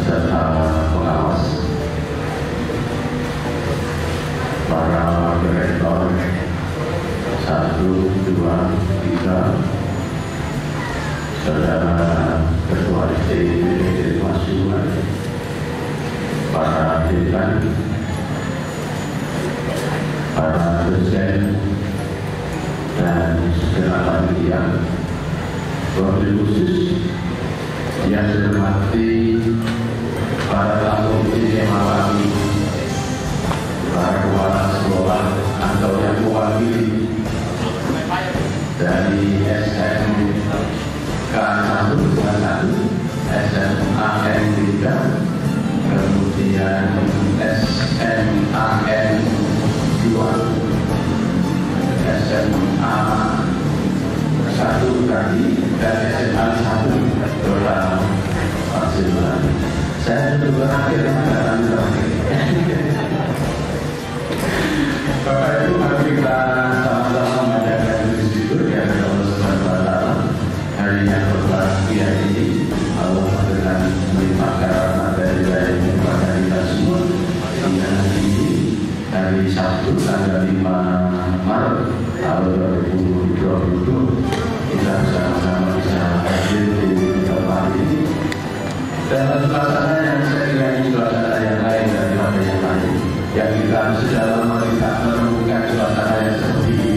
serta pengawas, para direktur 1, 2, 3, saudara ketua STB Masukan, para dekan, para dosen, dan segala panitia, wabil khusus yang saya hormati para tamu istimewa kami, para kepala sekolah atau yang mewakili dari SMK 1, SMA N3, kemudian SMAN 2, SMA 1 tadi, dan SMA 1 Dora Paksilan. Saya juga terakhir, Bapak Ibu, mari kita sama-sama menjaga disiplin ya Allah Subhanahu wa Ta'ala. Hari yang berbahagia ini Allah dengan melimpahkan rahmat dari kepada kita semua, sehingga hari ini hari Sabtu tanggal 5 Maret tahun 2020 kita sama-sama bisa hadir di tempat ini dalam suasana yang saya kira ini suasana yang lain daripada yang lain, yang kita sudah lama tidak menemukan suasana yang seperti ini.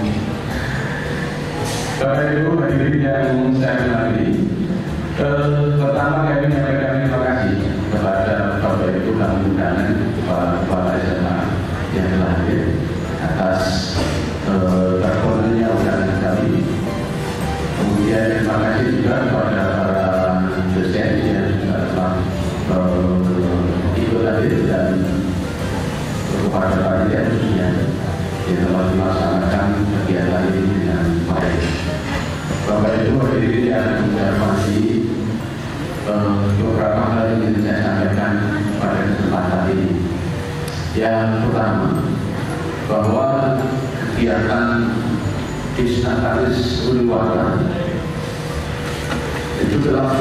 Bapak Ibu hadirin yang saya hormati, pertama kami menyampaikan terima kasih kepada Bapak Ibu tamu undangan, kepala SMA yang telah hadir atas terkonanya undangan kami. Kemudian terima kasih juga kepada para dosen yang juga telah ikut hadir dan kepada panitia khususnya yang telah melaksanakan kegiatan ini dengan baik. Bapak Ibu hadirin yang saya hormati, beberapa hal yang ingin saya sampaikan pada kesempatan ini. Yang pertama, bahwa kegiatan Disnatalis Uliwara itu telah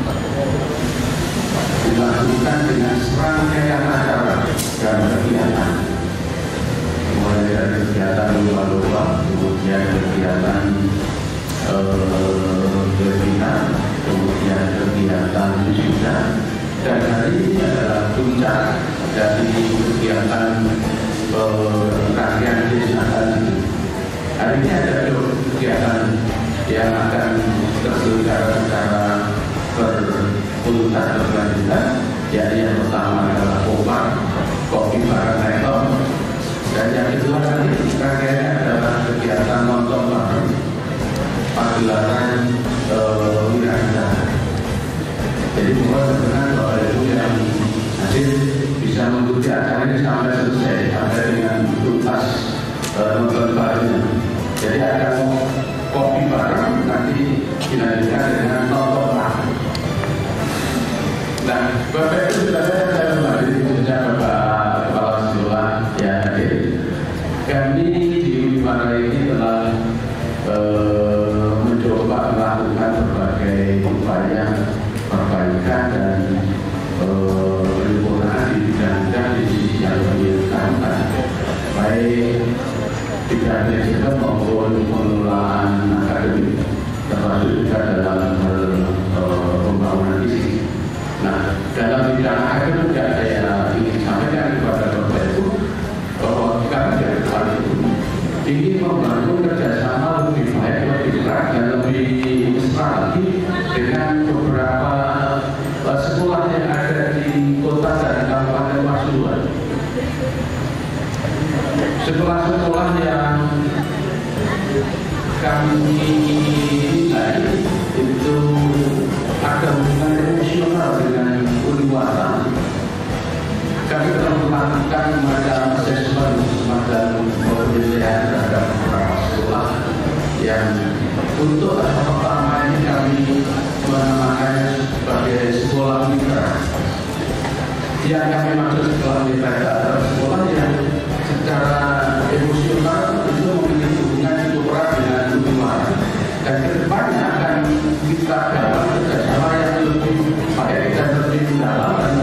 dilakukan dengan serangkaian acara dan kegiatan, mulai dari kegiatan lomba-lomba, kemudian kegiatan webinar, kemudian kegiatan wisuda, dan hari ini adalah puncak dari kegiatan rangkaian Disnatalis. Hari ini ada kegiatan yang akan terselenggara secara berurutan berkelanjutan, yaitu yang pertama adalah kopi bareng rektor, dan yang kedua tadi rangkaiannya adalah kegiatan nonton bareng pagelaran wirausaha. Jadi mohon berkenan Bapak Ibu yang hadir bisa mengikuti acara ini sampai selesai, sampai dengan tuntas nonton barengnya. Jadi akan kopi bareng, nanti dilanjutkan dengan nonton bareng. Nah, Bapak Ibu sudah saya kembali khususnya Bapak Kepala Sekolah yang hadir. Kami di Uliwara ini telah mencoba melakukan berbagai upaya perbaikan dan penyempurnaan di bidang di sisi yang lebih utama, baik tidak manajemen maupun pengelolaan akademik, termasuk juga dalam hal pembangunan fisik. Nah, dalam bidang akademik saya ingin sampaikan kepada Bapak Ibu bahwa kami dari Kepala Ibu ingin membangun kerjasama lebih baik, lebih erat dan lebih mesra lagi dengan beberapa sekolah yang ada di kota dan kabupaten Pasuruan. Sekolah-sekolah yang kami nilai itu ada hubungan emosional dengan Uliwara. Kami telah melakukan semacam asesmen, semacam penilaian terhadap beberapa sekolah yang untuk pertama ini kami menamakannya sebagai sekolah mitra. Yang kami maksud sekolah mitra adalah sekolah yang secara emosional itu memiliki hubungan cukup erat dengan Uliwara, dan kedepannya akan kita dapat kerjasama yang lebih baik dan lebih mendalam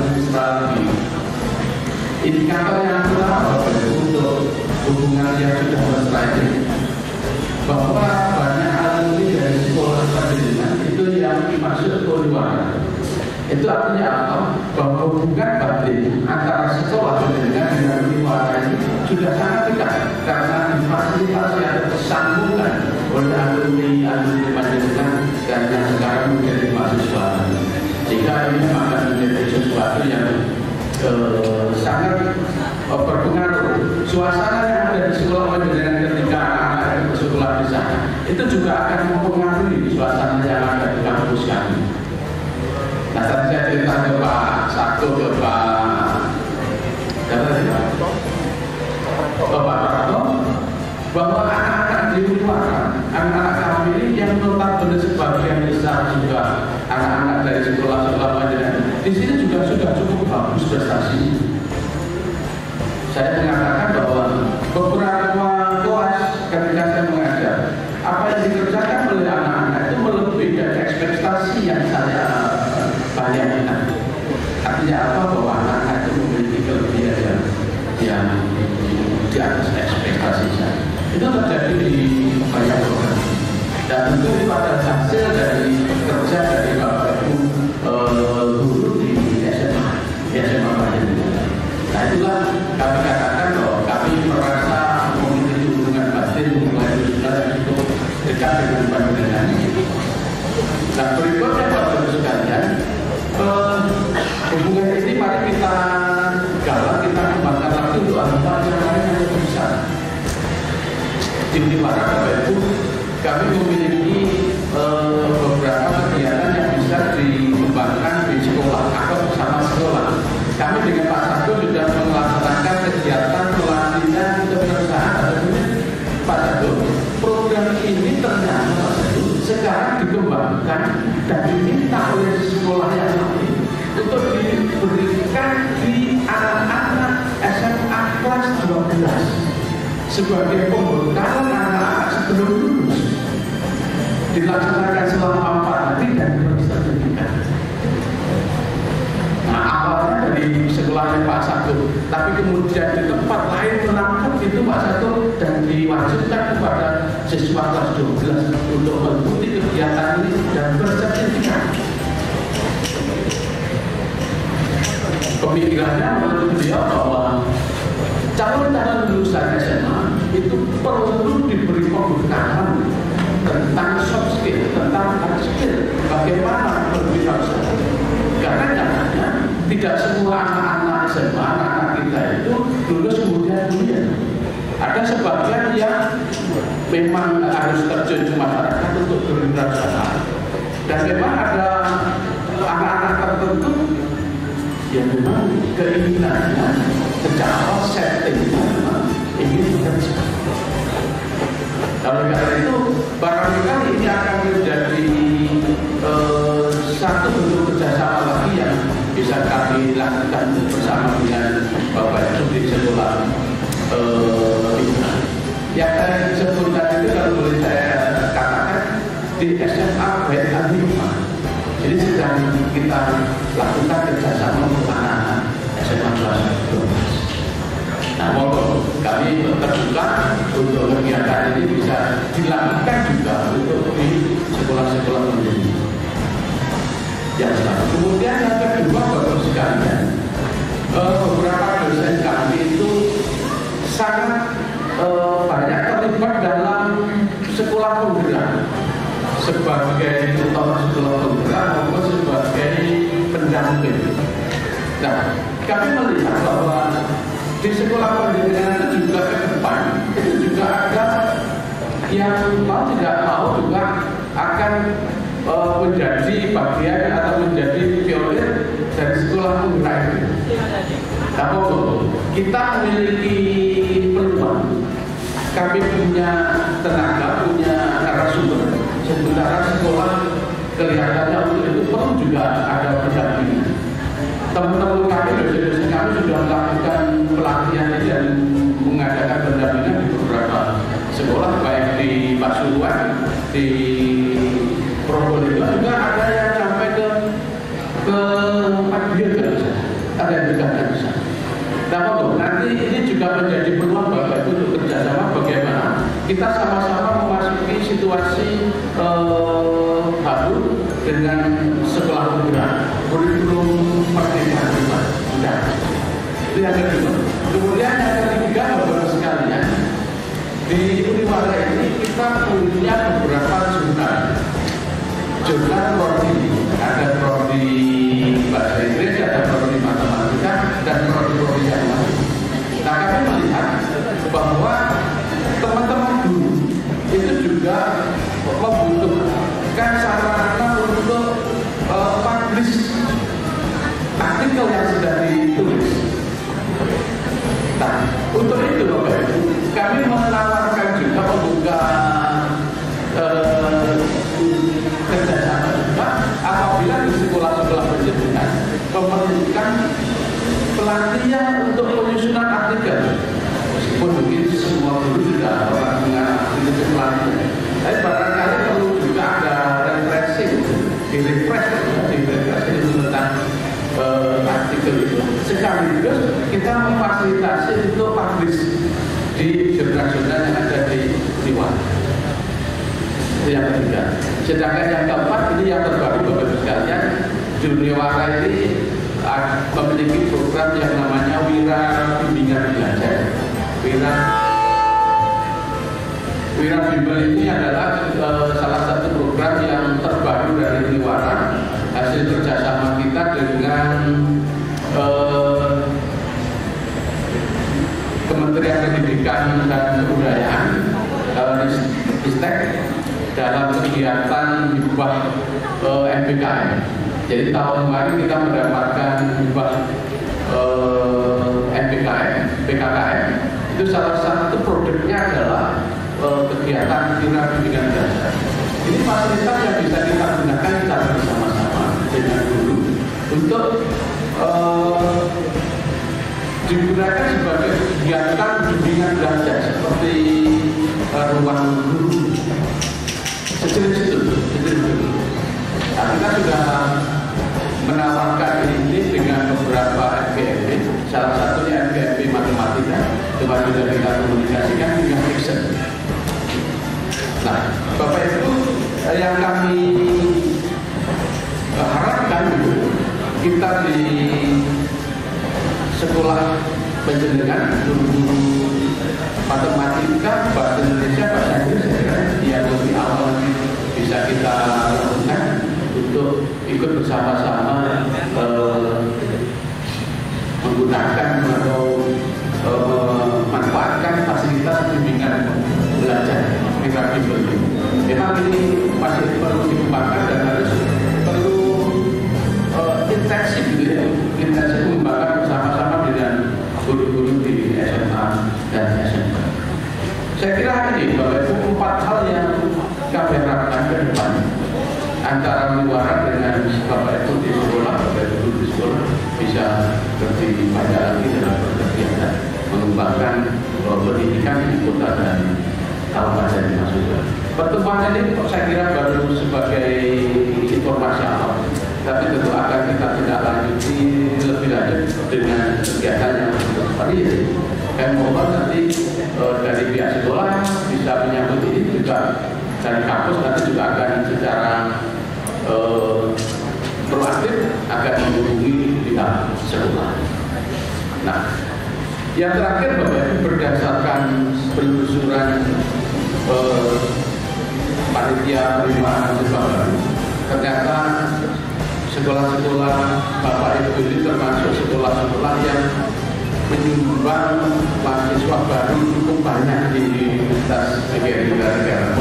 atau Bapak Prato, bahwa anak-anak di luar, anak-anak kami yang notabene sebagian besar juga anak-anak dari sekolah-sekolah pelajaran di sini juga sudah cukup bagus prestasi. Saya mengatakan bahwa beberapa kelas ketika saya mengajar, apa yang dikerjakan oleh anak-anak itu melebihi dari ekspektasi yang saya bayangkan. Artinya apa? Bahwa anak-anak itu memiliki kelebihan yang di atas ekspektasi saya. Itu terjadi di banyak program. Dan tentu pada hasil dari kerja dari Bapak Ibu guru di SMA Banyak. Nah itulah kami katakan bahwa kami merasa memiliki hubungan batin mulai dari itu dekat dengan panjenengan. Nah berikutnya Bapak Ibu sekalian, hubungan ini mari kita galak, kita kembangkan lagi untuk hal-hal yang lain yang lebih besar. Di mana Bapak Ibu kami memiliki beberapa kegiatan yang bisa dikembangkan di sekolah atau bersama sekolah. Kami dengan Pak Sago sudah melaksanakan kegiatan pelatihan kepesertaan. Pak Sago, program ini ternyata Pak Sago sekarang dikembangkan dan diminta oleh sekolah yang lain untuk diberikan di anak-anak SMA kelas 12 sebagai pembekalan anak-anak sebelum lulus, dilaksanakan selama 4 hari dan diberi sertifikat. Nah awalnya dari sekolahnya Pak Sago, tapi kemudian di tempat lain menangkap itu Pak Sago dan diwajibkan kepada siswa kelas 12 untuk mengikuti kegiatan ini dan bersertifikat. Pemikirannya menurut beliau bahwa calon-calon lulusan SMA itu perlu diberi pembekalan tentang soft skill, tentang hard skill, bagaimana berwirausaha. Karena nyatanya tidak semua anak-anak SMA, anak-anak kita itu lulus kemudian kuliah. Ada sebagian yang memang harus terjun ke masyarakat untuk berwirausaha, dan memang ada anak-anak tertentu yang memang keinginannya secara settingnya ingin bekerja. Oleh karena itu, barangkali ini akan menjadi satu bentuk kerjasama lagi yang bisa kami lakukan bersama dengan Bapak Ibu di sekolah yang saya sebut tadi itu kalau boleh saya katakan di SMA Banyak. Jadi sedang kita lakukan kerjasama untuk anak-anak SMA kelas 12. Nah, kami terbuka untuk kegiatan ini bisa dilakukan juga untuk di sekolah-sekolah menengah. Yang satu. Kemudian yang kedua, Bapak sekalian, beberapa dosen kami itu sangat banyak terlibat dalam sekolah penggerak sebagai tutor sekolah penggerak maupun sebagai pendamping. Nah, kami melihat bahwa di sekolah pendidikan itu juga ke depan itu juga ada yang mau tidak mau juga akan menjadi bagian atau menjadi pionir dari sekolah penggerak itu. Nah, kita memiliki peluang, kami punya tenaga, punya narasumber. Sementara sekolah kelihatannya untuk itu perlu juga ada pendampingan. Teman-teman kami, dosen-dosen kami sudah melakukan pelatihan dan mengadakan pendampingan di beberapa sekolah, baik di Pasuruan, di Probolinggo, juga ada yang sampai ke Madiun, ada yang juga bisa. Nah, nanti ini juga menjadi peluang Bapak Ibu untuk kerjasama bagaimana kita sama-sama memasuki situasi baru dengan sekolah penggerak, kurikulum merdeka sudah. Itu yang kedua. Kemudian yang ketiga, Bapak sekalian, di Uniwara ini kita punya beberapa jurnal prodi, ada prodi bahasa Inggris, ada prodi matematika, dan prodi-prodi yang lain. Nah, kami melihat bahwa teman-teman guru itu juga membutuhkan sarana untuk publish artikel yang pelatihan untuk penyusunan artikel. Meskipun mungkin semua guru sudah pernah mengenal artikel pelatihan, tapi barangkali perlu juga ada refreshing, di-refresh tentang artikel itu. Sekaligus kita memfasilitasi untuk publish di jurnal-jurnal yang ada di luar. Itu yang ketiga. Sedangkan yang keempat ini yang terbaru Bapak Ibu sekalian, Juniwara ini memiliki program yang namanya Wira Bimbingan Belajar. Wira Bimbel ini adalah salah satu program yang terbaru dari Juniwara, hasil kerjasama kita dengan Kementerian Pendidikan dan Kebudayaan Ristek dalam kegiatan hibah MPKM. Jadi tahun kemarin kita mendapatkan hibah PKKM. Itu salah satu produknya adalah kegiatan Wira Bimbingan Belajar. Ini fasilitas yang bisa kita gunakan secara bersama-sama dengan guru untuk digunakan sebagai kegiatan bimbingan belajar seperti ruang guru sejenis itu. Nah, kita sudah menawarkan ini dengan beberapa FGMB, salah satunya FGMB matematika. Kemarin sudah kita komunikasikan dengan Fiction. Nah, Bapak Ibu, yang kami harapkan kita di sekolah penjenengan guru matematika, bahasa Indonesia, bahasa Inggris yang lebih awal bisa kita lakukan untuk ikut bersama-sama menggunakan atau memanfaatkan fasilitas bimbingan belajar Wira Bimbel. Memang ini masih perlu dikembangkan dan harus perlu intensif gitu ya, intensif mengembangkan bersama-sama dengan guru-guru di SMA dan SMK. Saya kira ini Bapak Ibu 4 hal yang kami harapkan ke depan antara Juniwara dengan Bapak Ibu di sekolah, Bapak Ibu di sekolah bisa lebih banyak lagi dalam berkegiatan mengembangkan pendidikan di kota dan kabupaten Masukan. Pertemuan ini saya kira baru sebagai informasi awal, tapi tentu akan kita tidak lanjuti lebih lanjut dengan kegiatan yang seperti ini. Saya mohon nanti dari pihak sekolah bisa menyambut ini juga, dari kampus nanti juga akan secara proaktif akan menghubungi pihak sekolah. Nah, yang terakhir Bapak Ibu, berdasarkan penelusuran panitia penerimaan mahasiswa baru, ternyata sekolah-sekolah Bapak Ibu ini termasuk sekolah-sekolah yang menyumbang mahasiswa baru cukup banyak di Universitas negara-negara.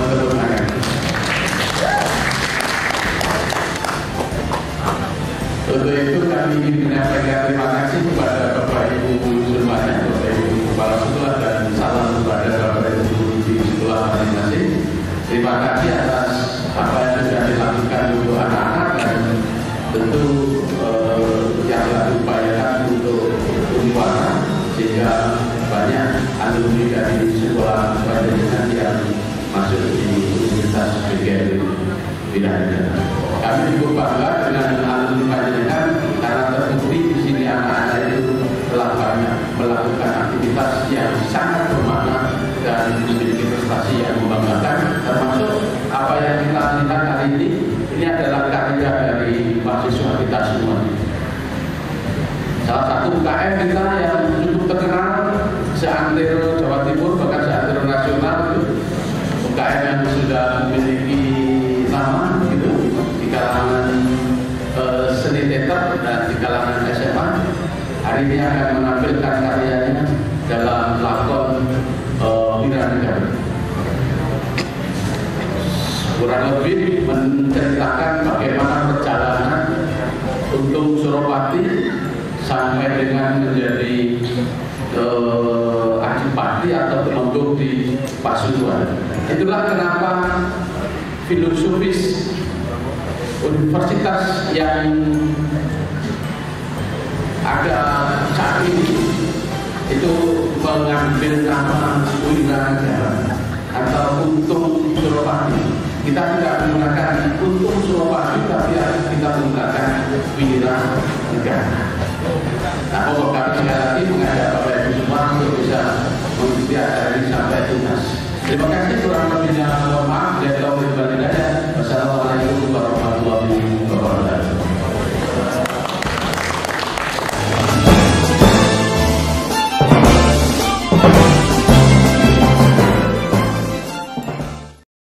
Untuk itu kami ingin menyampaikan terima kasih kepada Bapak Ibu semuanya, Bapak Ibu kepala sekolah, dan salam kepada Bapak Ibu di sekolah masing-masing. Terima kasih atas apa yang sudah dilakukan untuk anak-anak dan tentu yang telah diupayakan untuk Juniwara sehingga banyak alumni dari sekolah pendidikan yang masuk di Universitas PGRI Bidang. Kami cukup bangga dengan alumni pendidikan karena terbukti di sini anak-anak itu telah banyak melakukan aktivitas yang sangat bermakna dan memiliki prestasi yang membanggakan, termasuk apa yang kita lihat hari ini adalah karya dari mahasiswa kita semua. Salah satu UKM kita yang cukup terkenal seantero Jawa Timur, bahkan seantero nasional, UKM yang sudah memiliki nama gitu di kalangan seni teater dan di kalangan SMA, hari ini akan menampilkan karyanya dalam lakon Wiranegara. Kurang lebih menceritakan bagaimana perjalanan untuk Suropati sampai dengan menjadi Adipati atau Temenggung di Pasuruan. Itulah kenapa filosofis universitas yang ada saat ini itu mengambil nama Wiranegara atau Untung Suropati. Kita tidak menggunakan Untung Suropati, tapi kita menggunakan Wiranegara. Nah, pokok kami sekali lagi mengajak Bapak Ibu semua untuk bisa mengikuti acara ini sampai tuntas. Terima kasih, kurang lebihnya mohon maaf.